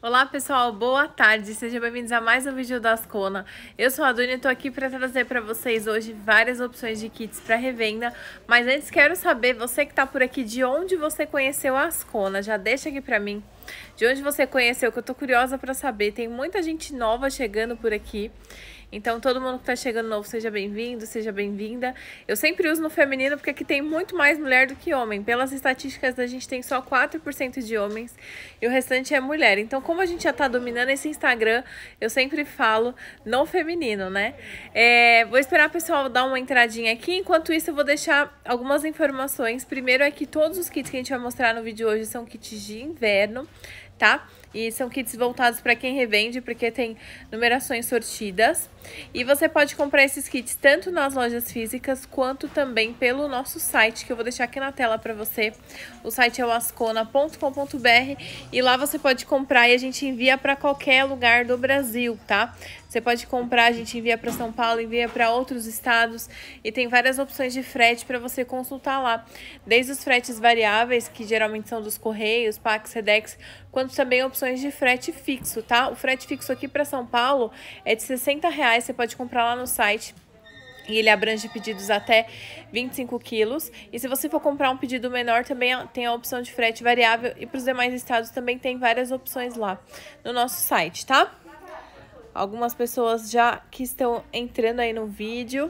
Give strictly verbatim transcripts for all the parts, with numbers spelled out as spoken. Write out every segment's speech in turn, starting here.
Olá pessoal, boa tarde, sejam bem-vindos a mais um vídeo da Ascona. Eu sou a Dunia e estou aqui para trazer para vocês hoje várias opções de kits para revenda. Mas antes quero saber, você que está por aqui, de onde você conheceu a Ascona? Já deixa aqui para mim, de onde você conheceu, que eu tô curiosa para saber. Tem muita gente nova chegando por aqui. Então, todo mundo que tá chegando novo, seja bem-vindo, seja bem-vinda. Eu sempre uso no feminino, porque aqui tem muito mais mulher do que homem. Pelas estatísticas, a gente tem só quatro por cento de homens e o restante é mulher. Então, como a gente já tá dominando esse Instagram, eu sempre falo no feminino, né? É, vou esperar o pessoal dar uma entradinha aqui. Enquanto isso, eu vou deixar algumas informações. Primeiro é que todos os kits que a gente vai mostrar no vídeo hoje são kits de inverno, tá? E são kits voltados para quem revende, porque tem numerações sortidas. E você pode comprar esses kits tanto nas lojas físicas, quanto também pelo nosso site, que eu vou deixar aqui na tela para você. O site é o ascona ponto com ponto br e lá você pode comprar e a gente envia para qualquer lugar do Brasil, tá? Você pode comprar, a gente envia para São Paulo, envia para outros estados e tem várias opções de frete para você consultar lá. Desde os fretes variáveis, que geralmente são dos Correios, Pax, Sedex, quanto também opções de frete fixo, tá? O frete fixo aqui para São Paulo é de sessenta reais, você pode comprar lá no site. E ele abrange pedidos até vinte e cinco quilos. E se você for comprar um pedido menor, também tem a opção de frete variável. E para os demais estados também tem várias opções lá no nosso site, tá? Algumas pessoas já que estão entrando aí no vídeo.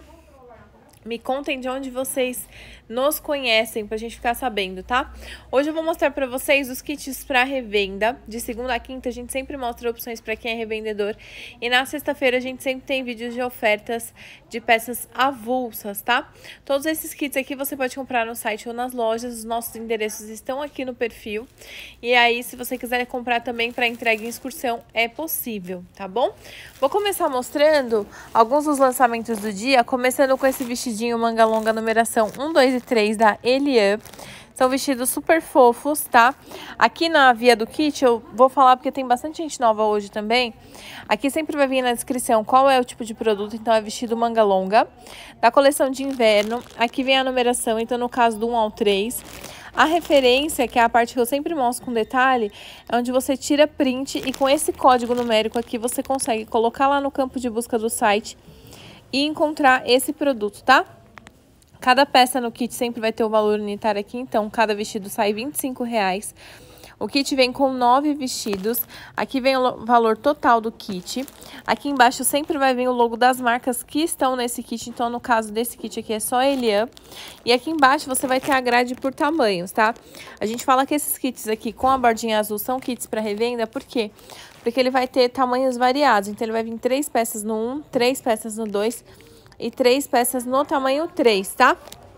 Me contem de onde vocês nos conhecem pra gente ficar sabendo, tá? Hoje eu vou mostrar pra vocês os kits pra revenda. De segunda a quinta a gente sempre mostra opções pra quem é revendedor. E na sexta-feira a gente sempre tem vídeos de ofertas de peças avulsas, tá? Todos esses kits aqui você pode comprar no site ou nas lojas. Os nossos endereços estão aqui no perfil. E aí, se você quiser comprar também pra entrega em excursão, é possível, tá bom? Vou começar mostrando alguns dos lançamentos do dia, começando com esse vestidinho manga longa numeração um, dois e três da Elian. São vestidos super fofos, tá? Aqui na via do kit, eu vou falar porque tem bastante gente nova hoje também. Aqui sempre vai vir na descrição qual é o tipo de produto, então é vestido manga longa. Da coleção de inverno, aqui vem a numeração, então no caso do um ao três. A referência, que é a parte que eu sempre mostro com detalhe, é onde você tira print e com esse código numérico aqui você consegue colocar lá no campo de busca do site e encontrar esse produto, tá? Cada peça no kit sempre vai ter o valor unitário aqui, então cada vestido sai vinte e cinco reais. O kit vem com nove vestidos. Aqui vem o valor total do kit. Aqui embaixo sempre vai vir o logo das marcas que estão nesse kit. Então, no caso desse kit aqui é só Elian. E aqui embaixo você vai ter a grade por tamanhos, tá? A gente fala que esses kits aqui com a bordinha azul são kits para revenda. Por quê? Porque ele vai ter tamanhos variados. Então, ele vai vir três peças no um, três peças no dois e três peças no tamanho três, tá?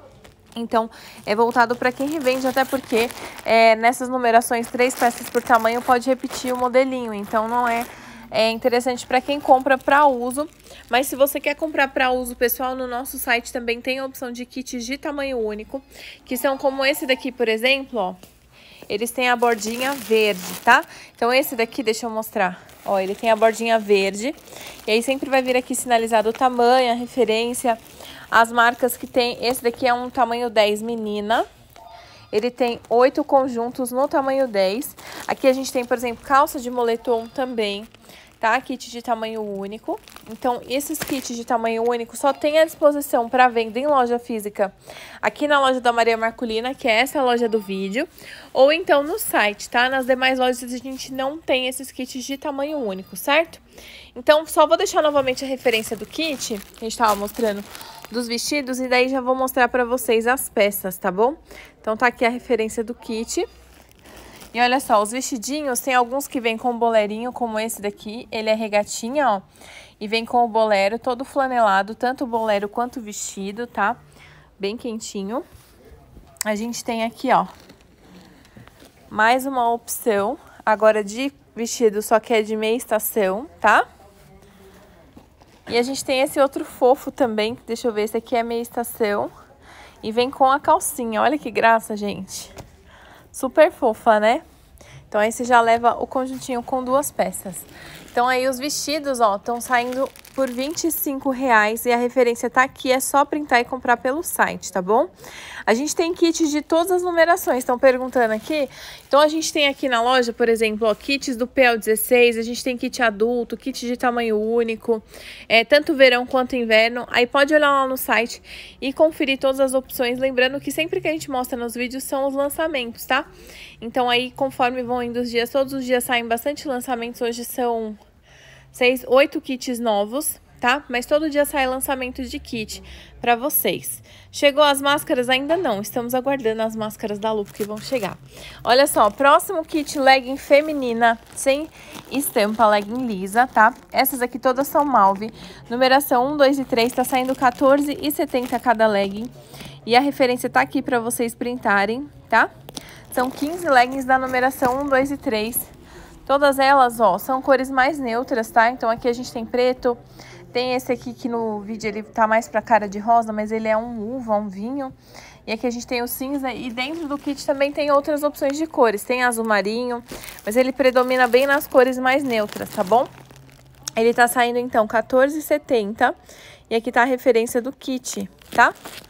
Então, é voltado para quem revende, até porque é, nessas numerações, três peças por tamanho pode repetir o modelinho. Então, não é, é interessante para quem compra para uso. Mas se você quer comprar para uso pessoal, no nosso site também tem a opção de kits de tamanho único, que são como esse daqui, por exemplo, ó. Eles têm a bordinha verde, tá? Então, esse daqui, deixa eu mostrar. Ó, ele tem a bordinha verde. E aí, sempre vai vir aqui sinalizado o tamanho, a referência, as marcas que tem. Esse daqui é um tamanho dez menina. Ele tem oito conjuntos no tamanho dez. Aqui a gente tem, por exemplo, calça de moletom também, tá? Kit de tamanho único. Então, esses kits de tamanho único só tem à disposição para venda em loja física aqui na loja da Maria Marculina, que é essa loja do vídeo, ou então no site, tá? Nas demais lojas a gente não tem esses kits de tamanho único, certo? Então, só vou deixar novamente a referência do kit, que a gente estava mostrando, dos vestidos, e daí já vou mostrar para vocês as peças, tá bom? Então, tá aqui a referência do kit. E olha só, os vestidinhos, tem alguns que vem com bolerinho, como esse daqui. Ele é regatinha, ó. E vem com o bolero todo flanelado, tanto o bolero quanto o vestido, tá? Bem quentinho. A gente tem aqui, ó, mais uma opção, agora de vestido, só que é de meia estação, tá? E a gente tem esse outro fofo também, deixa eu ver, esse aqui é meia estação. E vem com a calcinha, olha que graça, gente. Super fofa, né? Então aí você já leva o conjuntinho com duas peças. Então aí os vestidos, ó, estão saindo por vinte e cinco reais e a referência tá aqui, é só printar e comprar pelo site, tá bom? A gente tem kits de todas as numerações, estão perguntando aqui. Então a gente tem aqui na loja, por exemplo, ó, kits do P L dezesseis, a gente tem kit adulto, kit de tamanho único, é, tanto verão quanto inverno. Aí pode olhar lá no site e conferir todas as opções, lembrando que sempre que a gente mostra nos vídeos são os lançamentos, tá? Então aí, conforme vão indo os dias, todos os dias saem bastante lançamentos, hoje são seis, oito kits novos, tá? Mas todo dia sai lançamento de kit pra vocês. Chegou as máscaras? Ainda não, estamos aguardando as máscaras da Lu que vão chegar. Olha só, próximo kit legging feminina, sem estampa, legging lisa, tá? Essas aqui todas são Malve, numeração um, dois e três, tá saindo quatorze reais e setenta centavos cada legging. E a referência tá aqui pra vocês printarem, tá? São quinze leggings da numeração um, dois e três. Todas elas, ó, são cores mais neutras, tá? Então aqui a gente tem preto, tem esse aqui que no vídeo ele tá mais pra cara de rosa, mas ele é um uva, um vinho. E aqui a gente tem o cinza e dentro do kit também tem outras opções de cores. Tem azul marinho, mas ele predomina bem nas cores mais neutras, tá bom? Ele tá saindo então quatorze reais e setenta centavos e aqui tá a referência do kit, tá?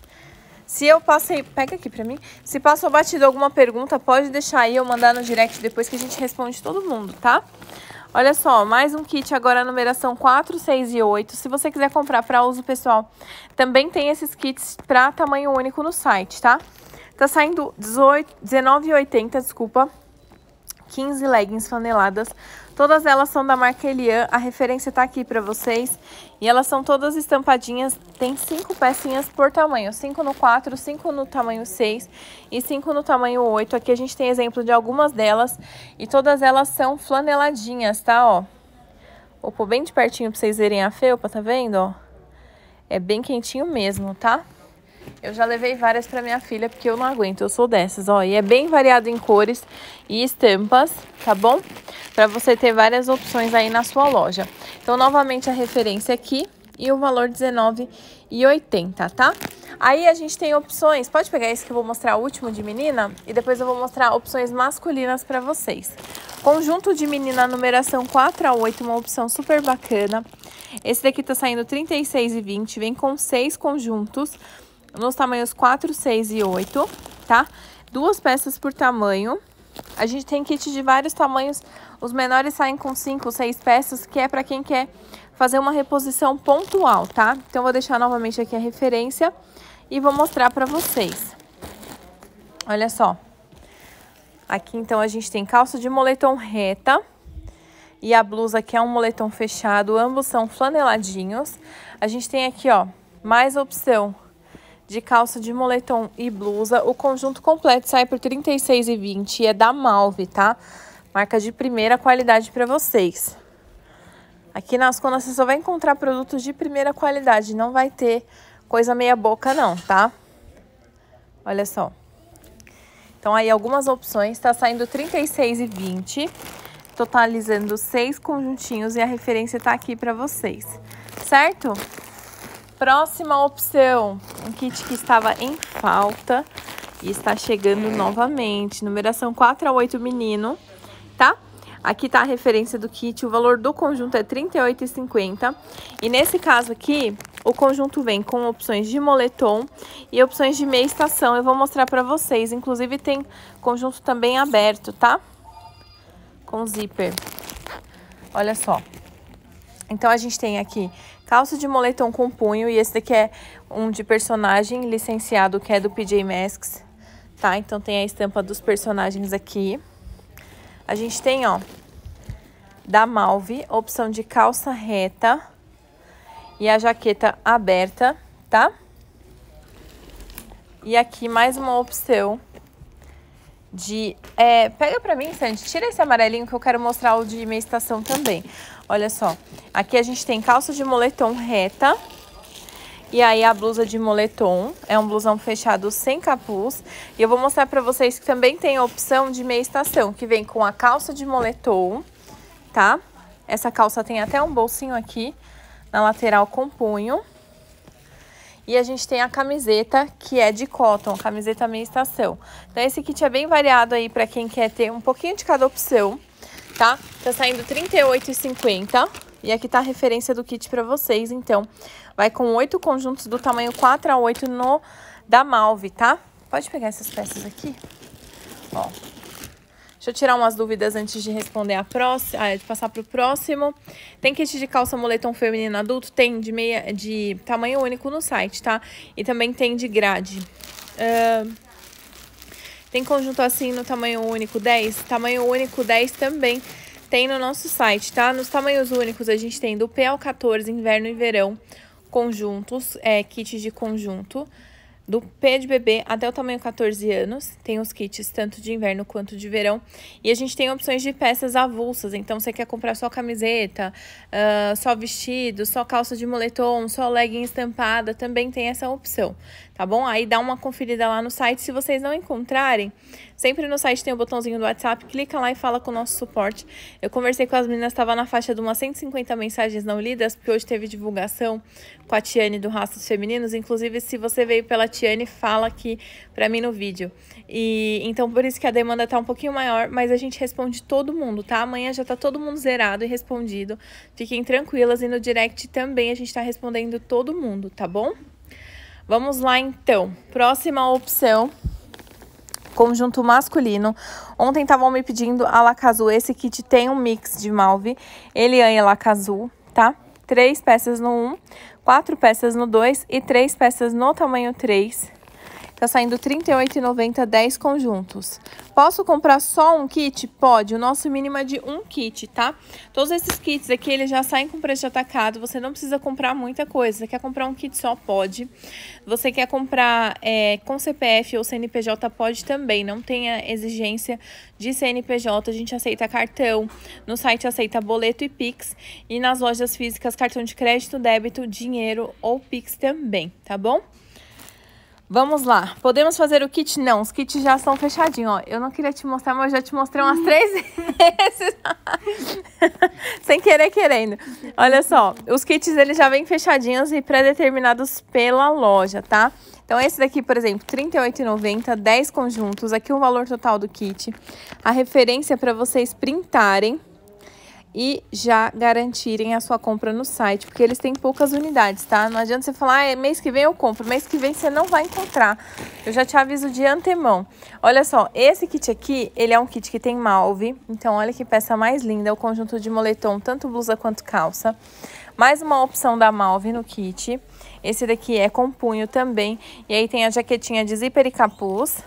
Se eu passei, pega aqui pra mim, se passou batido alguma pergunta, pode deixar aí, eu mandar no direct depois que a gente responde todo mundo, tá? Olha só, mais um kit agora, numeração quatro, seis e oito. Se você quiser comprar para uso pessoal, também tem esses kits para tamanho único no site, tá? Tá saindo dezenove reais e oitenta centavos, desculpa, quinze leggings flaneladas. Todas elas são da marca Elian, a referência tá aqui pra vocês. E elas são todas estampadinhas, tem cinco pecinhas por tamanho. cinco no quatro, cinco no tamanho seis e cinco no tamanho oito. Aqui a gente tem exemplo de algumas delas. E todas elas são flaneladinhas, tá, ó. Vou pôr bem de pertinho pra vocês verem a felpa, tá vendo, ó? É bem quentinho mesmo, tá? Eu já levei várias pra minha filha, porque eu não aguento, eu sou dessas, ó. E é bem variado em cores e estampas, tá bom? Pra você ter várias opções aí na sua loja. Então, novamente, a referência aqui e o valor dezenove reais e oitenta centavos, tá? Aí a gente tem opções, pode pegar esse que eu vou mostrar o último de menina e depois eu vou mostrar opções masculinas pra vocês. Conjunto de menina, numeração quatro a oito, uma opção super bacana. Esse daqui tá saindo trinta e seis reais e vinte centavos, vem com seis conjuntos nos tamanhos quatro, seis e oito, tá? Duas peças por tamanho. A gente tem kit de vários tamanhos. Os menores saem com cinco, seis peças, que é para quem quer fazer uma reposição pontual, tá? Então, vou deixar novamente aqui a referência e vou mostrar para vocês. Olha só. Aqui, então, a gente tem calça de moletom reta e a blusa que é um moletom fechado. Ambos são flaneladinhos. A gente tem aqui, ó, mais opção de calça de moletom e blusa. O conjunto completo sai por trinta e seis reais e vinte centavos e é da Malve, tá? Marca de primeira qualidade para vocês. Aqui na Ascona você só vai encontrar produtos de primeira qualidade, não vai ter coisa meia boca não, tá? Olha só. Então aí algumas opções, tá saindo trinta e seis reais e vinte centavos, totalizando seis conjuntinhos e a referência tá aqui para vocês, certo? Próxima opção, um kit que estava em falta e está chegando novamente, numeração quatro a oito menino, tá? Aqui tá a referência do kit, o valor do conjunto é trinta e oito reais e cinquenta centavos. E nesse caso aqui, o conjunto vem com opções de moletom e opções de meia estação. Eu vou mostrar pra vocês, inclusive tem conjunto também aberto, tá? Com zíper. Olha só. Então, a gente tem aqui calça de moletom com punho. E esse daqui é um de personagem licenciado, que é do P J Masks, tá? Então, tem a estampa dos personagens aqui. A gente tem, ó, da Malve, opção de calça reta e a jaqueta aberta, tá? E aqui mais uma opção de... É, pega pra mim, Sandy, tira esse amarelinho que eu quero mostrar o de meia estação também. Olha só, aqui a gente tem calça de moletom reta e aí a blusa de moletom, é um blusão fechado sem capuz. E eu vou mostrar pra vocês que também tem a opção de meia estação, que vem com a calça de moletom, tá? Essa calça tem até um bolsinho aqui na lateral com punho. E a gente tem a camiseta, que é de cotton, camiseta meia estação. Então, esse kit é bem variado aí para quem quer ter um pouquinho de cada opção, tá? Tá saindo trinta e oito reais e cinquenta centavos. E aqui tá a referência do kit para vocês, então. Vai com oito conjuntos do tamanho quatro a oito no da Malve, tá? Pode pegar essas peças aqui. Ó. Deixa eu tirar umas dúvidas antes de responder a próxima, de passar pro próximo. Tem kit de calça moletom feminino adulto? Tem, de meia, de tamanho único no site, tá? E também tem de grade. Uh, tem conjunto assim no tamanho único dez? Tamanho único dez também tem no nosso site, tá? Nos tamanhos únicos a gente tem do P ao quatorze, inverno e verão, conjuntos, é, kits de conjunto. Do P de bebê até o tamanho quatorze anos, tem os kits tanto de inverno quanto de verão. E a gente tem opções de peças avulsas, então você quer comprar só camiseta, uh, só vestido, só calça de moletom, só legging estampada, também tem essa opção, tá bom? Aí dá uma conferida lá no site, se vocês não encontrarem, sempre no site tem o botãozinho do WhatsApp, clica lá e fala com o nosso suporte. Eu conversei com as meninas, estava na faixa de umas cento e cinquenta mensagens não lidas, porque hoje teve divulgação com a Tiane do Rastros Femininos, inclusive se você veio pela Tiane, fala aqui pra mim no vídeo. E então por isso que a demanda tá um pouquinho maior, mas a gente responde todo mundo, tá? Amanhã já tá todo mundo zerado e respondido. Fiquem tranquilas e no direct também a gente tá respondendo todo mundo, tá bom? Vamos lá então. Próxima opção, conjunto masculino. Ontem estavam me pedindo a Lacazu. Esse kit tem um mix de Malve, Eliane e Lacazu, tá? Três peças no um, quatro peças no dois e três peças no tamanho três. Tá saindo trinta e oito reais e noventa centavos, dez conjuntos. Posso comprar só um kit? Pode. O nosso mínimo é de um kit, tá? Todos esses kits aqui, eles já saem com preço de atacado. Você não precisa comprar muita coisa. Você quer comprar um kit só? Pode. Você quer comprar é, com C P F ou C N P J? Pode também. Não tem a exigência de C N P J. A gente aceita cartão. No site aceita boleto e Pix. E nas lojas físicas, cartão de crédito, débito, dinheiro ou Pix também, tá bom? Vamos lá, podemos fazer o kit? Não, os kits já estão fechadinhos, ó. Eu não queria te mostrar, mas eu já te mostrei umas três vezes. Sem querer, querendo. Olha só, os kits eles já vêm fechadinhos e pré-determinados pela loja, tá? Então esse daqui, por exemplo, trinta e oito reais e noventa centavos, dez conjuntos. Aqui o valor total do kit. A referência para vocês printarem e já garantirem a sua compra no site, porque eles têm poucas unidades, tá? Não adianta você falar, ah, mês que vem eu compro, mês que vem você não vai encontrar. Eu já te aviso de antemão. Olha só, esse kit aqui, ele é um kit que tem Malve, então olha que peça mais linda, o conjunto de moletom, tanto blusa quanto calça. Mais uma opção da Malve no kit. Esse daqui é com punho também, e aí tem a jaquetinha de zíper e capuz.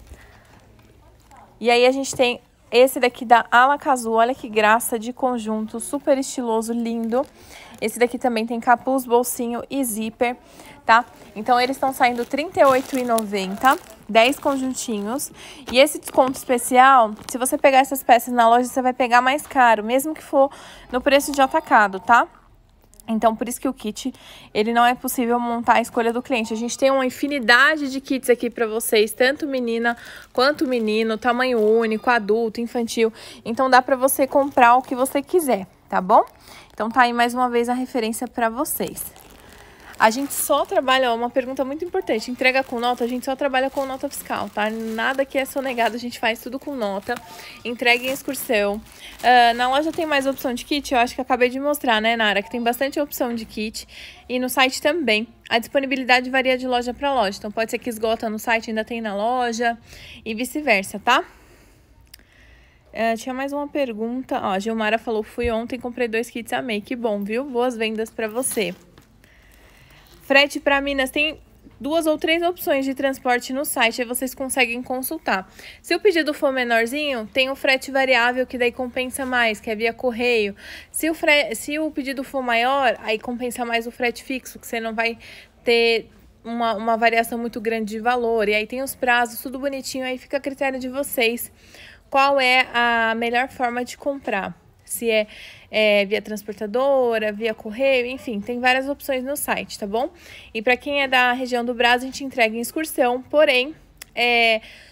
E aí a gente tem esse daqui da Lacazu, olha que graça de conjunto, super estiloso, lindo. Esse daqui também tem capuz, bolsinho e zíper, tá? Então eles estão saindo trinta e oito reais e noventa centavos, dez conjuntinhos. E esse desconto especial, se você pegar essas peças na loja, você vai pegar mais caro, mesmo que for no preço de atacado, tá? Então, por isso que o kit, ele não é possível montar a escolha do cliente. A gente tem uma infinidade de kits aqui para vocês, tanto menina quanto menino, tamanho único, adulto, infantil. Então, dá para você comprar o que você quiser, tá bom? Então, tá aí mais uma vez a referência para vocês. A gente só trabalha, ó, uma pergunta muito importante, entrega com nota, a gente só trabalha com nota fiscal, tá? Nada que é sonegado, a gente faz tudo com nota, entrega em excursão. Uh, na loja tem mais opção de kit, eu acho que acabei de mostrar, né, Nara? Que tem bastante opção de kit e no site também. A disponibilidade varia de loja para loja, então pode ser que esgota no site, ainda tem na loja e vice-versa, tá? Uh, tinha mais uma pergunta, ó, a Gilmara falou, fui ontem, comprei dois kits, amei, que bom, viu? Boas vendas para você. Frete para Minas, tem duas ou três opções de transporte no site, aí vocês conseguem consultar. Se o pedido for menorzinho, tem o frete variável, que daí compensa mais, que é via correio. Se o, fre... Se o pedido for maior, aí compensa mais o frete fixo, que você não vai ter uma, uma variação muito grande de valor. E aí tem os prazos, tudo bonitinho, aí fica a critério de vocês qual é a melhor forma de comprar. Se é, é via transportadora, via correio, enfim, tem várias opções no site, tá bom? E para quem é da região do Brás, a gente entrega em excursão, porém, é,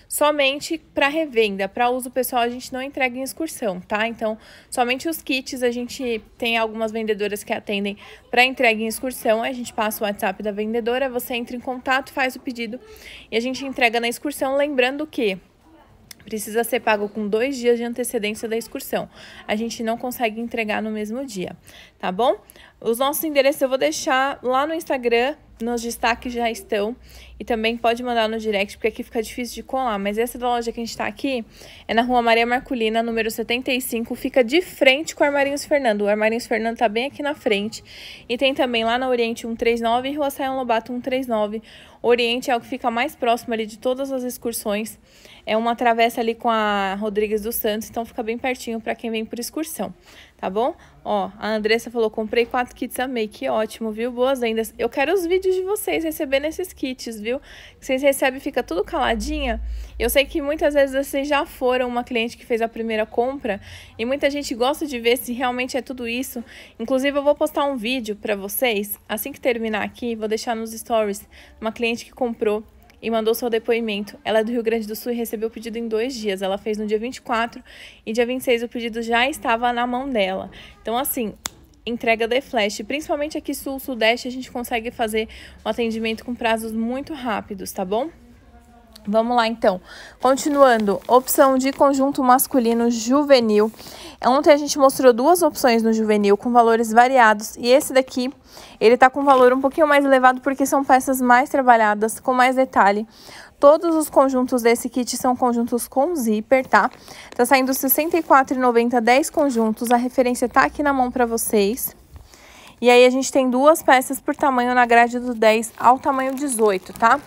somente para revenda. Para uso pessoal, a gente não entrega em excursão, tá? Então, somente os kits, a gente tem algumas vendedoras que atendem para entrega em excursão. A gente passa o WhatsApp da vendedora, você entra em contato, faz o pedido e a gente entrega na excursão. Lembrando que precisa ser pago com dois dias de antecedência da excursão. A gente não consegue entregar no mesmo dia, tá bom? Os nossos endereços eu vou deixar lá no Instagram, nos destaques já estão. E também pode mandar no direct, porque aqui fica difícil de colar. Mas essa da loja que a gente tá aqui é na Rua Maria Marculina, número setenta e cinco. Fica de frente com o Armarinhos Fernando. O Armarinhos Fernando tá bem aqui na frente. E tem também lá na Oriente cento e trinta e nove e Rua Saião Lobato cento e trinta e nove. Oriente é o que fica mais próximo ali de todas as excursões. É uma travessa ali com a Rodrigues dos Santos, então fica bem pertinho para quem vem por excursão, tá bom? Ó, a Andressa falou, comprei quatro kits, amei, que ótimo, viu? Boas vendas. Eu quero os vídeos de vocês recebendo esses kits, viu? Que vocês recebem e fica tudo caladinha. Eu sei que muitas vezes vocês já foram uma cliente que fez a primeira compra e muita gente gosta de ver se realmente é tudo isso. Inclusive, eu vou postar um vídeo para vocês, assim que terminar aqui, vou deixar nos stories, uma cliente que comprou e mandou seu depoimento. Ela é do Rio Grande do Sul e recebeu o pedido em dois dias. Ela fez no dia vinte e quatro e dia vinte e seis o pedido já estava na mão dela. Então, assim, entrega de flash. Principalmente aqui sul, sudeste, a gente consegue fazer um atendimento com prazos muito rápidos, tá bom? Vamos lá, então. Continuando, opção de conjunto masculino juvenil. Ontem a gente mostrou duas opções no juvenil com valores variados. E esse daqui, ele tá com valor um pouquinho mais elevado porque são peças mais trabalhadas, com mais detalhe. Todos os conjuntos desse kit são conjuntos com zíper, tá? Tá saindo sessenta e quatro reais e noventa centavos, dez conjuntos. A referência tá aqui na mão pra vocês. E aí a gente tem duas peças por tamanho na grade do dez ao tamanho dezoito, tá?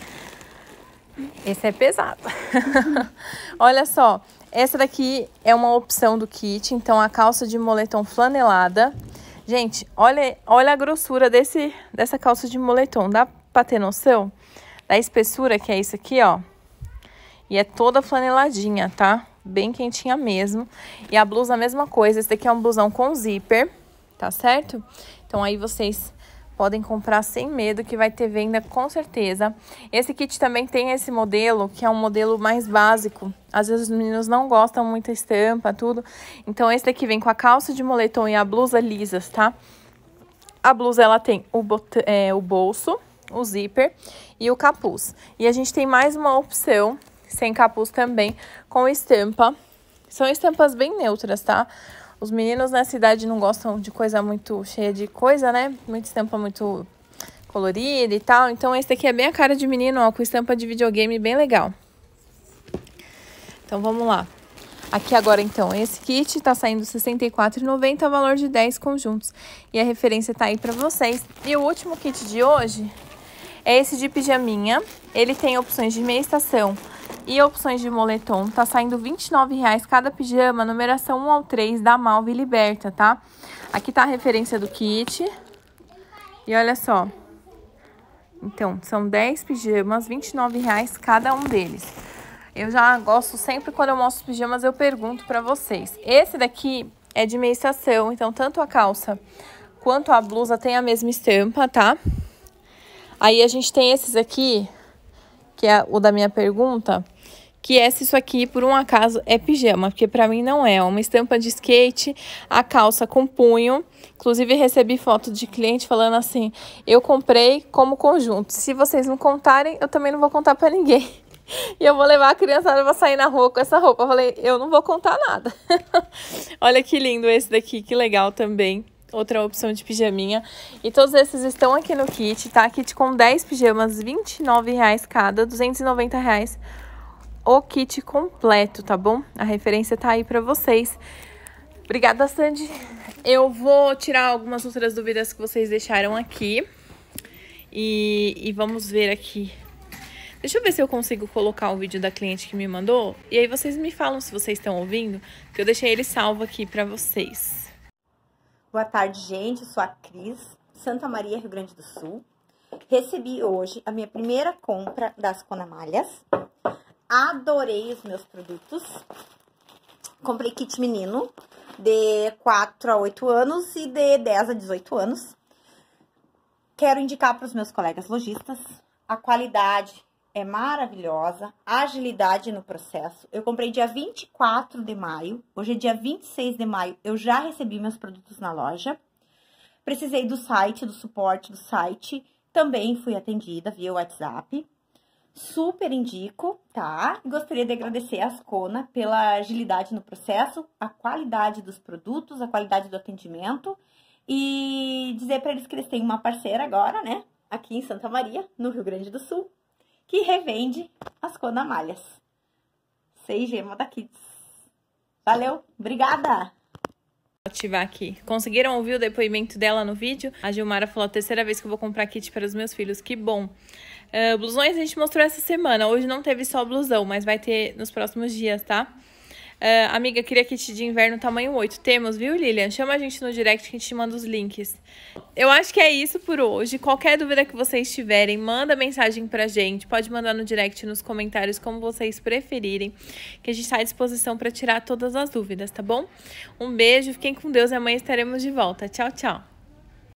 Esse é pesado. Olha só, essa daqui é uma opção do kit, então a calça de moletom flanelada. Gente, olha, olha a grossura desse, dessa calça de moletom, dá pra ter noção da espessura que é isso aqui, ó. E é toda flaneladinha, tá? Bem quentinha mesmo. E a blusa a mesma coisa, esse daqui é um blusão com zíper, tá certo? Então aí vocês podem comprar sem medo, que vai ter venda com certeza. Esse kit também tem esse modelo, que é um modelo mais básico. Às vezes os meninos não gostam muito da estampa, tudo. Então esse daqui vem com a calça de moletom e a blusa lisas, tá? A blusa, ela tem o, bot é, o bolso, o zíper e o capuz. E a gente tem mais uma opção, sem capuz também, com estampa. São estampas bem neutras, tá? Os meninos nessa idade não gostam de coisa muito cheia de coisa, né? Muita estampa muito colorida e tal. Então, esse daqui é bem a cara de menino, ó, com estampa de videogame bem legal. Então, vamos lá. Aqui agora, então, esse kit tá saindo sessenta e quatro reais e noventa centavos, valor de dez conjuntos. E a referência tá aí pra vocês. E o último kit de hoje é esse de pijaminha. Ele tem opções de meia estação e opções de moletom. Tá saindo vinte e nove reais cada pijama, numeração um ao três da Malve Liberta, tá? Aqui tá a referência do kit. E olha só. Então, são dez pijamas, vinte e nove reais cada um deles. Eu já gosto sempre, quando eu mostro os pijamas, eu pergunto pra vocês. Esse daqui é de meia estação, então tanto a calça quanto a blusa tem a mesma estampa, tá? Aí a gente tem esses aqui, que é o da minha pergunta, que é se isso aqui, por um acaso, é pijama, porque pra mim não é. É uma estampa de skate, a calça com punho. Inclusive, recebi foto de cliente falando assim, eu comprei como conjunto. Se vocês não contarem, eu também não vou contar pra ninguém. E eu vou levar a criançada pra sair na rua com essa roupa. Eu falei, eu não vou contar nada. Olha que lindo esse daqui, que legal também. Outra opção de pijaminha. E todos esses estão aqui no kit, tá? Kit com dez pijamas, vinte e nove reais cada, duzentos e noventa reais o kit completo, tá bom? A referência tá aí pra vocês. Obrigada, Sandy. Eu vou tirar algumas outras dúvidas que vocês deixaram aqui. E, e vamos ver aqui. Deixa eu ver se eu consigo colocar o vídeo da cliente que me mandou. E aí vocês me falam se vocês estão ouvindo, que eu deixei ele salvo aqui pra vocês. Boa tarde, gente. Eu sou a Cris, Santa Maria, Rio Grande do Sul. Recebi hoje a minha primeira compra das Conamalhas. Adorei os meus produtos. Comprei kit menino de quatro a oito anos e de dez a dezoito anos. Quero indicar para os meus colegas lojistas. A qualidade é maravilhosa, agilidade no processo. Eu comprei dia vinte e quatro de maio, hoje é dia vinte e seis de maio, eu já recebi meus produtos na loja. Precisei do site, do suporte do site, também fui atendida via WhatsApp. Super indico, tá? Gostaria de agradecer a Ascona pela agilidade no processo, a qualidade dos produtos, a qualidade do atendimento e dizer para eles que eles têm uma parceira agora, né? Aqui em Santa Maria, no Rio Grande do Sul, que revende Ascona Malhas. Seja Moda Kids. Valeu, obrigada! Ativar aqui. Conseguiram ouvir o depoimento dela no vídeo? A Gilmara falou, a terceira vez que eu vou comprar kit para os meus filhos. Que bom. Uh, blusões a gente mostrou essa semana. Hoje não teve só blusão, mas vai ter nos próximos dias, tá? Uh, amiga, queria kit de inverno tamanho oito. Temos, viu, Lilian? Chama a gente no direct que a gente te manda os links. Eu acho que é isso por hoje. Qualquer dúvida que vocês tiverem, manda mensagem pra gente. Pode mandar no direct, nos comentários, como vocês preferirem. Que a gente tá à disposição pra tirar todas as dúvidas, tá bom? Um beijo, fiquem com Deus e amanhã estaremos de volta. Tchau, tchau.